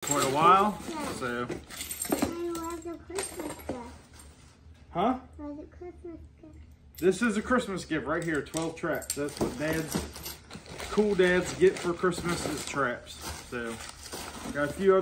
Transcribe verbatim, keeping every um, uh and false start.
quite a while. So. Huh? This is a Christmas gift right here, twelve traps. That's what dads, cool dads get for Christmas is traps. So, got a few other